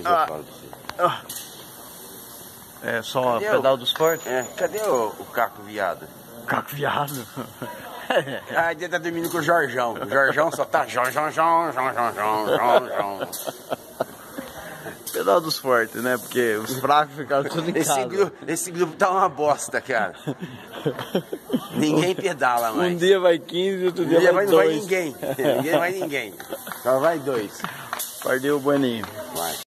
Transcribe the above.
Depois eu falo pra você. É só Cadê pedal dos fortes? É, cadê o Caco Viado? Caco viado. Ah, ele tá dormindo com o Jorjão. O Jorjão só tá João. Pedal dos fortes, né? Porque os fracos ficaram tudo em casa. Esse grupo tá uma bosta, cara. Ninguém pedala mais. Um dia vai 15 e outro dia vai 2. Não vai ninguém. Ninguém vai ninguém. Só vai 2. Perdeu o Boninho. Vai.